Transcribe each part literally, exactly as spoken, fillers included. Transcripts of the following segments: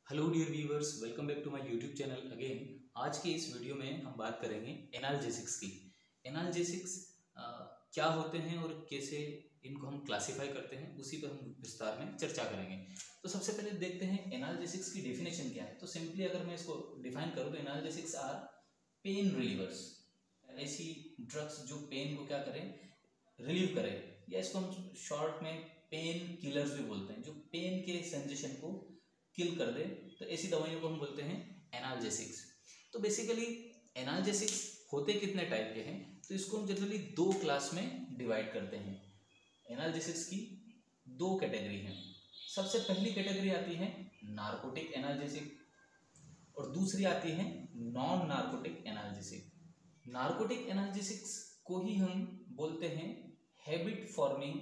Hello dear viewers, welcome back to my YouTube channel again. आज के इस video में हम बात करेंगे एनाल्जेसिक्स की। एनाल्जेसिक्स क्या होते हैं और कैसे इनको हम क्लासिफाई करते हैं, उसी पर हम विस्तार में चर्चा करेंगे। तो सबसे पहले देखते हैं एनाल्जेसिक्स की डेफिनेशन क्या है। तो सिंपली अगर मैं इसको डिफाइन करूँ तो एनाल्जेसिक्स आर पेन रिलीवर्स, ऐसी ड्रग्स जो पेन को क्या करें, रिलीव करें, या इसको हम शॉर्ट में पेन किलर्स भी बोलते हैं, जो पेन के सेंसेशन को किल कर दे। तो ऐसी दवाइयों को हम बोलते हैं एनाल्जेसिक्स। तो बेसिकली एनाल्जेसिक्स होते कितने टाइप के हैं, तो इसको हम जनरली दो क्लास में डिवाइड करते हैं। एनाल्जेसिक्स की दो कैटेगरी हैं। सबसे पहली कैटेगरी आती है नार्कोटिक एनाल्जेसिक और दूसरी आती है non narcotic analgesic. Narcotic analgesics को ही हम बोलते हैं हैबिट फॉर्मिंग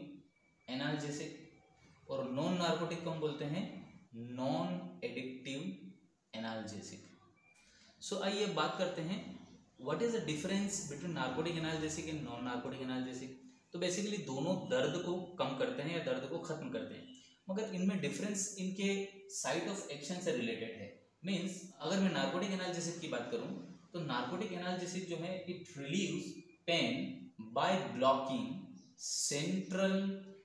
एनाल्जेसिक और नॉन नार्कोटिक को हम बोलते हैं नॉन एडिक्टिव एनाल्जेसिक। सो आइए बात करते हैं what is the difference between narcotic analgesic and non narcotic analgesic. तो बेसिकली दोनों दर्द को कम करते हैं या दर्द को खत्म करते हैं, मगर इनमें डिफरेंस इनके साइट ऑफ एक्शन से रिलेटेड है। मीन्स अगर मैं नार्कोटिक एनाल्जेसिक की बात करूं तो नार्कोटिक एनाल्जेसिक जो है it relieves pain by blocking central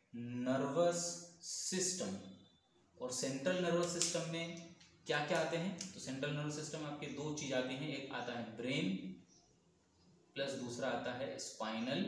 nervous system. और सेंट्रल नर्वस सिस्टम में क्या क्या आते हैं, तो सेंट्रल नर्वस सिस्टम आपके दो चीज आती हैं, एक आता है ब्रेन प्लस दूसरा आता है स्पाइनल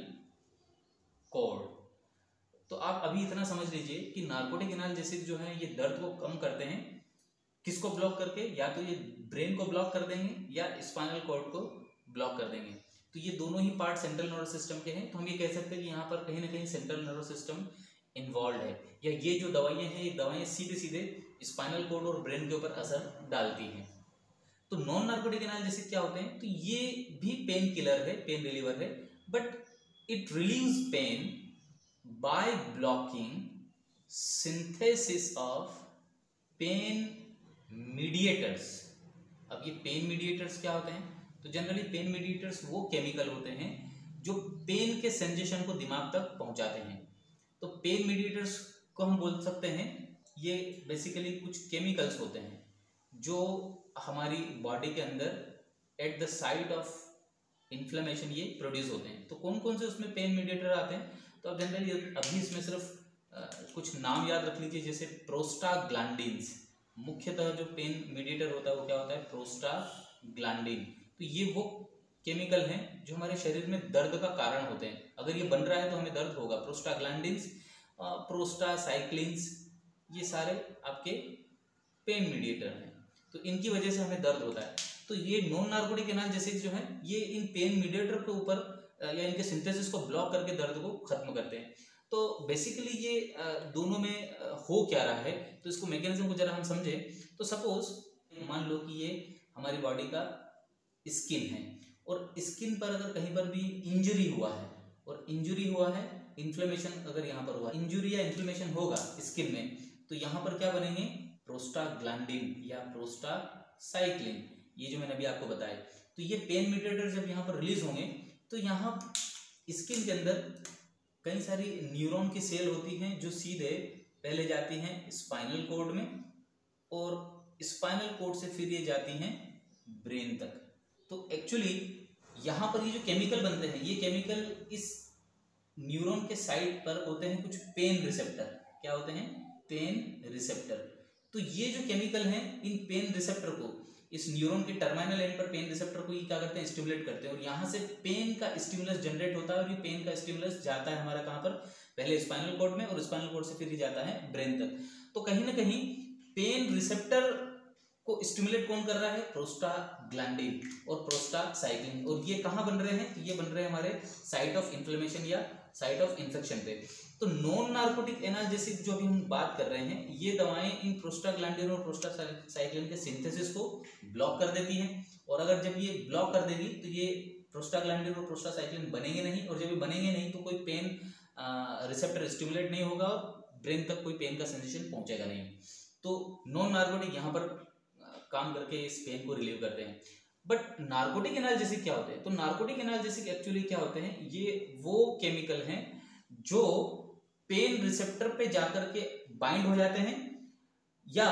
कॉर्ड। तो आप अभी इतना समझ लीजिए कि नार्कोटिक एनाल्जेसिक जो है ये दर्द को कम करते हैं, किसको ब्लॉक करके, या तो ये ब्रेन को ब्लॉक कर देंगे या स्पाइनल कॉर्ड को ब्लॉक कर देंगे। तो ये दोनों ही पार्ट सेंट्रल नर्वस सिस्टम के हैं। तो हम ये कह सकते हैं कि यहाँ पर कहीं ना कहीं सेंट्रल नर्वस सिस्टम इन्वॉल्व है, या ये जो दवाइयाँ हैं ये दवाइयाँ सीधे सीधे स्पाइनल कॉर्ड और ब्रेन के ऊपर असर डालती हैं। तो नॉन नार्कोटिक एनाल्जेसिक क्या होते हैं, तो ये भी पेन किलर है, पेन रिलीवर है, but it relieves pain by blocking synthesis of pain mediators. अब ये पेन मीडिएटर्स क्या होते हैं, तो जनरली पेन मीडिएटर्स वो केमिकल होते हैं जो पेन के सेंसेशन को दिमाग तक पहुंचाते हैं। तो पेन मीडिएटर्स को हम बोल सकते हैं ये बेसिकली कुछ केमिकल्स होते हैं जो हमारी बॉडी के अंदर at the site of inflammation ये प्रोड्यूस होते हैं। तो कौन कौन से उसमें पेन मीडिएटर आते हैं, तो अब जनरली अभी इसमें सिर्फ आ, कुछ नाम याद रख लीजिए, जैसे प्रोस्टाग्लैंडिन्स। मुख्यतः जो पेन मीडिएटर होता है वो क्या होता है, प्रोस्टाग्लैंडिन। तो ये वो केमिकल हैं जो हमारे शरीर में दर्द का कारण होते हैं। अगर ये बन रहा है तो हमें दर्द होगा। प्रोस्टाग्लैंडिन्स, प्रोस्टासाइक्लिन्स, ये सारे आपके पेन मीडिएटर हैं, तो इनकी वजह से हमें दर्द होता है। तो ये नॉन नार्कोटिक एनाल्जेसिक जो है ये इन पेन मीडिएटर के ऊपर या इनके सिंथेसिस को ब्लॉक करके दर्द को खत्म करते हैं। तो बेसिकली ये दोनों में हो क्या रहा है, तो इसको मैकेनिज्म को जरा हम समझें। तो सपोज मान लो कि ये हमारी बॉडी का स्किन है और स्किन पर अगर कहीं पर भी इंजरी हुआ है, और इंजरी हुआ है, इन्फ्लेमेशन अगर यहाँ पर हुआ, इंजरी या इन्फ्लेमेशन होगा स्किन में, तो यहाँ पर क्या बनेंगे, प्रोस्टाग्लैंडिन या प्रोस्टासाइक्लिन, ये जो मैंने अभी आपको बताया। तो ये पेन मीडिएटर जब यहाँ पर रिलीज होंगे तो यहाँ स्किन के अंदर कई सारी न्यूरॉन की सेल होती हैं जो सीधे पहले जाती हैं स्पाइनल कॉर्ड में, और स्पाइनल कॉर्ड से फिर ये जाती हैं ब्रेन तक। तो एक्चुअली यहाँ पर ये जो केमिकल बनते हैं, ये केमिकल इस न्यूरॉन के साइड पर होते हैं कुछ पेन रिसेप्टर। क्या होते हैं, पेन रिसेप्टर। तो ये जो केमिकल हैं इन पेन रिसेप्टर को, इस न्यूरॉन के टर्मिनल एंड पर पेन रिसेप्टर को ये क्या करते हैं, स्टिमुलेट करते हैं, और यहाँ से पेन का स्टिमुलस जनरेट होता है, और ये पेन का स्टिमुलस जाता है हमारा कहाँ पर, पहले स्पाइनल कॉर्ड में, और स्पाइनल कॉर्ड से फिर ये जाता है ब्रेन तक। तो कहीं ना कहीं पेन रिसेप्टर को स्टिमुलेट कौन कर रहा है, प्रोस्टाग्लैंडिन और प्रोस्टासाइक्लिन। और ये कहाँ बन रहे हैं, तो ये बन रहे हैं हमारे साइट ऑफ इन्फ्लेमेशन या साइट ऑफ इन्फेक्शन पे। तो नॉन नार्कोटिक एनाल्जेसिक जो भी हम बात कर रहे हैं, ये दवाएं इन प्रोस्टाग्लैंडिन और प्रोस्टासाइक्लिन के सिंथेसिस को ब्लॉक कर देती हैं, और अगर जब ये ब्लॉक कर देगी तो ये प्रोस्टाग्लैंडिन और प्रोस्टासाइक्लिन बनेंगे नहीं, और जब ये बनेंगे नहीं तो कोई पेन रिसेप्टर स्टिमुलेट नहीं होगा और ब्रेन तक कोई पेन का सेंसेशन पहुंचेगा नहीं। तो नॉन नार्कोटिक यहाँ पर काम करके इस पेन को रिलीव करते हैं। बट नार्कोटिक एनाल्जेसिक क्या होते हैं, तो नार्कोटिक एनाल्जेसिक एक्चुअली क्या होते हैं, ये वो केमिकल हैं जो पेन रिसेप्टर पे जाकर के बाइंड हो जाते हैं या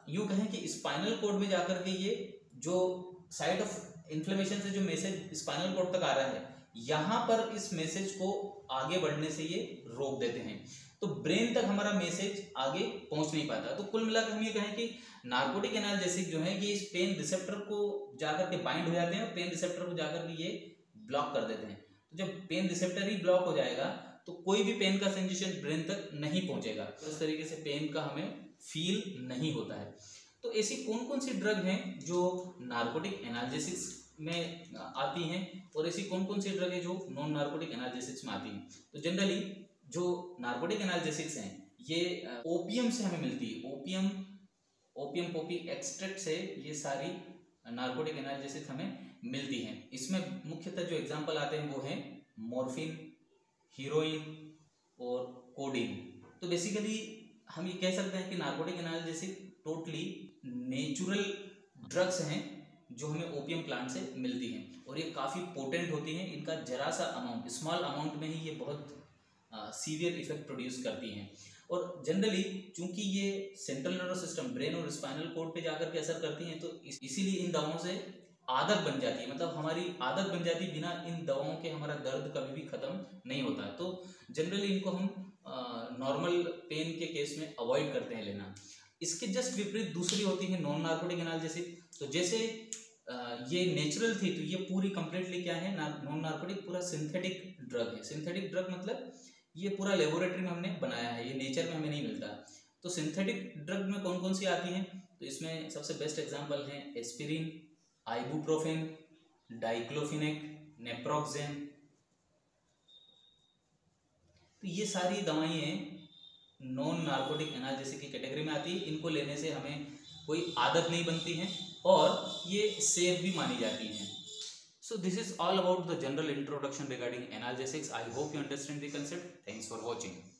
यूं कहें कि स्पाइनल कॉर्ड में जाकर के ये जो साइट ऑफ इन्फ्लेमेशन से जो मैसेज स्पाइनल कॉर्ड तक आ रहा है, यहाँ पर इस मैसेज को आगे बढ़ने से ये रोक देते हैं, तो ब्रेन तक हमारा मैसेज आगे पहुंच नहीं पाता। तो कुल मिलाकर हम ये कहें कि नार्कोटिक एनाल्जेसिक जो है ये इस पेन रिसेप्टर को जाकर के बाइंड हो जाते हैं और पेन रिसेप्टर को जाकर के ये ब्लॉक कर देते हैं। तो जब पेन रिसेप्टर ही ब्लॉक हो जाएगा तो कोई भी पेन का सेंसेशन ब्रेन तक नहीं पहुंचेगा, तो इस तरीके से पेन का हमें फील नहीं होता है। तो ऐसी कौन कौन सी ड्रग हैं जो नार्कोटिक एनाल्जेसिक्स में आती हैं और ऐसी कौन कौन सी ड्रग है जो नॉन नार्कोटिक एनाल्जेसिक्स में आती हैं? तो जनरली जो नार्कोटिक एनाल्जेसिक्स हैं ये ओपियम से हमें मिलती है। ओपियम ओपियम पॉपी एक्सट्रैक्ट से ये सारी नार्कोटिक एनाल्जेसिक्स हमें मिलती हैं। इसमें मुख्यतः जो एग्जांपल आते हैं वो हैं मॉर्फिन, हीरोइन और कोडीन। तो बेसिकली हम ये कह सकते हैं कि narcotic analgesic totally natural drugs हैं जो हमें ओपियम प्लांट से मिलती हैं और ये काफ़ी पोटेंट होती हैं। इनका जरा सा अमाउंट, स्मॉल अमाउंट में ही ये बहुत सीवियर इफेक्ट प्रोड्यूस करती हैं। और जनरली चूंकि ये सेंट्रल नर्वस सिस्टम, ब्रेन और स्पाइनल कॉर्ड पे जाकर के असर करती हैं, तो इस, इसीलिए इन दवाओं से आदत बन जाती है, मतलब हमारी आदत बन जाती है। बिना इन दवाओं के हमारा दर्द कभी भी खत्म नहीं होता है। तो जनरली इनको हम नॉर्मल पेन के केस में अवॉइड करते हैं लेना। इसके जस्ट विपरीत दूसरी होती है नॉन नार्कोटिक एनाल्जेसिक। तो जैसे आ, ये नेचुरल थी तो ये पूरी कंप्लीटली क्या है, नॉन नार्कोटिक पूरा सिंथेटिक ड्रग है। सिंथेटिक ड्रग मतलब ये पूरा लेबोरेटरी में हमने बनाया है, ये नेचर में हमें नहीं मिलता। तो सिंथेटिक ड्रग में कौन कौन सी आती हैं? तो इसमें सबसे बेस्ट एग्जांपल हैं एस्पिरिन, आइबुप्रोफेन, डाइक्लोफिनेक, नेप्रोक्सेन। तो ये सारी दवाएं नॉन नार्कोटिक एनाल्जेसिक की कैटेगरी में आती है। इनको लेने से हमें कोई आदत नहीं बनती है और ये सेफ भी मानी जाती हैं। So this is all about the general introduction regarding analgesics. I hope you understand the concept. Thanks for watching.